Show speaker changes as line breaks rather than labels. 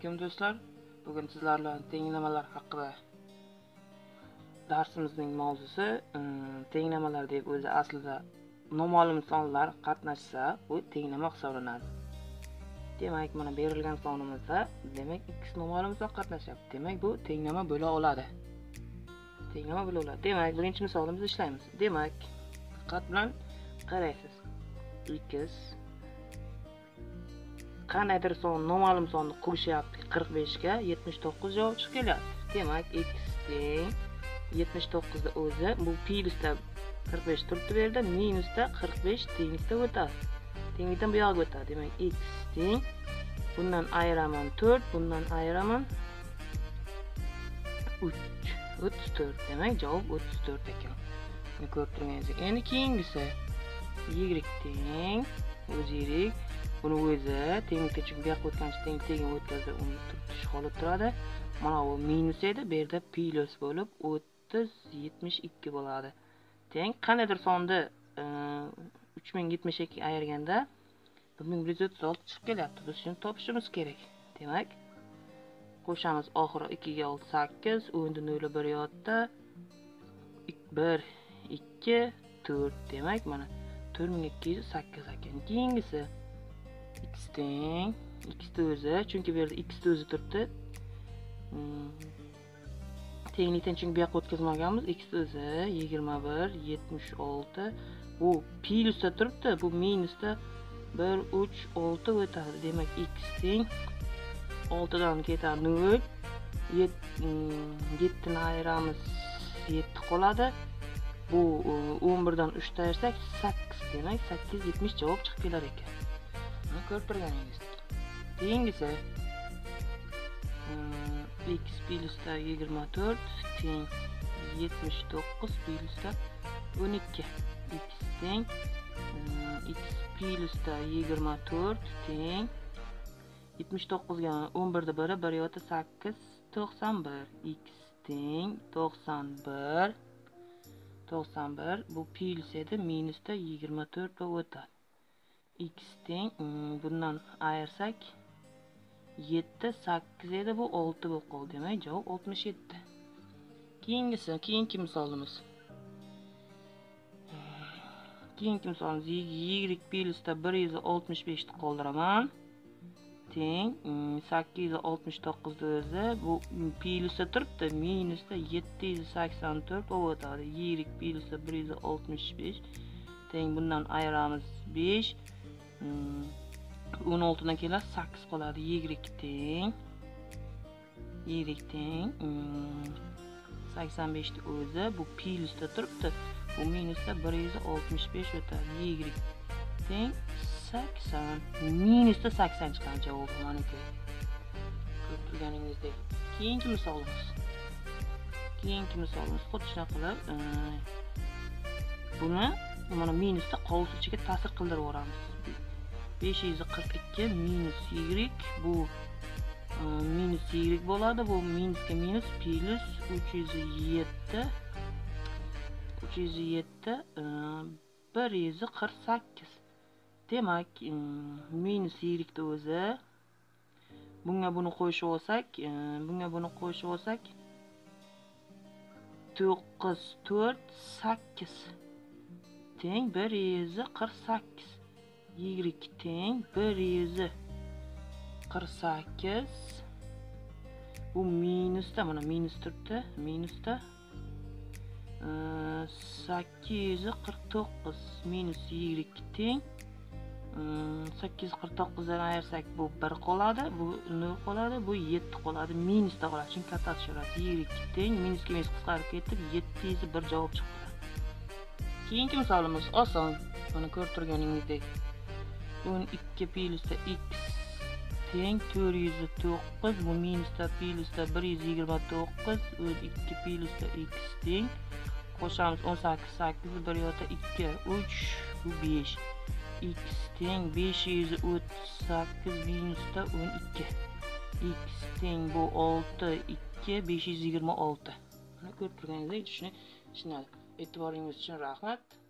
Assalomu do'stlar. Bugun sizlar bilan tenglamalar haqida darsimizning mavzusi tenglamalar deb o'zi aslida noma'lum sonlar qatnashsa, bu tenglama hisoblanadi. Demak, mana berilgan sonimizda demak x noma'lum son qatnashyapti. Demak, bu tenglama bo'la oladi. Demak, birinchi misolimizni ishlaymiz. Demak, diqqat bilan qaraysiz. X qanaydir son noma'lum sonni qo'shyapti 45 ga 79 javob chiqib kelyapti. Demak, x teng 79 da o'zi bu plyusda 45 turibdi bu yerda, minusda 45 tenglikda o'tadi. Tenglikdan bu yoqqa o'tadi. Demak, x teng bundan ayiraman 4, bundan ayiraman 3. 34. Demak, javob 34 ekan. Buni ko'rib turganingizdek. Endi keyingisi y teng o'zi y buni o'zi tenglikda chunki bu yoqqa o'tgancha tenglikka o'tkazib uni turtish holat turadi. Mana bu minus edi, bu yerda plyus bo'lib 3072 bo'ladi. Teng qanaydir sonni 3072 ayirganda 1136 chiqib kelyapti. Biz shuni topishimiz kerak. Demak, qo'shamiz oxiri 2 ga 6 8, o'yinda 0 1 yotda 1 2 4. Demak, mana 4208 ekan. Keyingisi x teng x o'zi, chunki bu yerda x o'zi turibdi. Tenglikdan chunki bu yoqqa o'tkazmaganmiz. X o'zi 21 76 bu plyusda turibdi, bu minusda 1 3 6 o'tadi. Demak, x teng 6 dan ketadi 0, 7 ni ayiramiz 7 qoladi. Bu 11 dan 3 ayirsak 8. Demak, 870 javob chiqib kelar ekan. Buni ko'rib turganingizdek. Keyingisi x plyusda 24 teng 79 plyusda 12. X teng x plyusda 24 teng 79 ga 11 da 1 1 yo'ta 8 91. X teng 91 bu plyus edi, minusda 24 va o'tadi. X teng bundan ayirsak 7 8 edi, bu 6 bo'lib qoldi. Demak, javob 67. Keyingi misolimiz. Y plyusda 165 ni qoldiraman. Teng 869 da o'zi bu plyusda turibdi, minusda 784 bo'lib o'tadi. Y plyusda 165 teng bundan ayiramiz 5, 16 dan keladi 8 qoladi. Y teng 85 da o'zi bu plyusda turibdi, bu minusda 165 o'tadi. Y teng 80, minusda 80 chiqqan javob maniki. Ko'rib turganingizdek. Keyingi misolimiz xuddi shunaqa qilib buni mana minusda qovus ichiga ta'sir qildirib yuboramiz. 542 minus y bu minus y bo'ladi. Bu minusga minus plyus 307 148. Demak, minus y da o'zi bunga buni qo'shib olsak, 9 4 8 teng 148. Y teng 148. Bu minusda, mana minus turibdi, minusda 849 minus y teng 849 dan ayirsak bu 1 qoladi, bu 0 qoladi, bu 7 qoladi, minusda qoladi. Chunki katta tushiradi. Y teng minusga minus qisqarib ketib 701 javob chiqdi. Keyingi misolimiz oson. Mana ko'rib turganingizdek. 12 plyusda x teng 409, bu minusda plyusda 129, 2 plyusda x teng qo'shamiz 18 8 1 yo'ta 2 3 bu 5. X teng 538 minusda 12. X teng bu 6 2 526. Mana ko'rib turganingizdek, tushunadi. E'tiboringiz uchun rahmat.